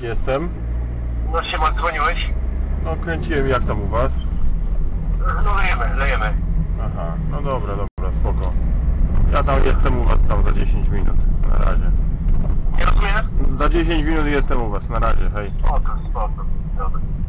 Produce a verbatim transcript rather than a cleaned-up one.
Jestem. No siema, dzwoniłeś? No kręciłem, jak tam u was? No lejemy, lejemy. Aha, no dobra, dobra, spoko. Ja tam jestem u was tam za dziesięć minut. Na razie. Nie rozumiesz? Za dziesięć minut jestem u was, na razie, hej. Spoko, spoko. Dobra.